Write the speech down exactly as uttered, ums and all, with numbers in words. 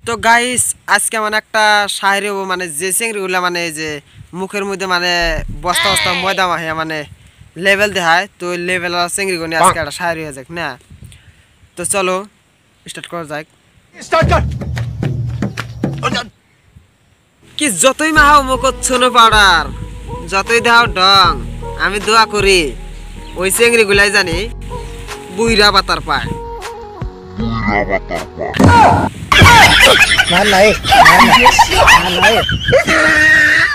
তো গাইস আজকে মানে একটা শায়রি মানে যে চিংড়িগুলা মানে যে মুখের মধ্যে মানে বস্তা বস্তা ময়দা মাহিয়া মানে লেভেল দেখায় তো লেভেল চিংড়িগুলো নিয়ে আজকে একটা শায়রি হয়ে যাক না। তো চলো স্টার্ট করা যাক। স্টার্ট কর। কি যতই মাহাও মুখ ছোনো পাউডার যতই দাও ডং আমি দোয়া করি ওই চিংড়িগুলাই জানি বুইরা বাতার পায়। মার নাই মার নাই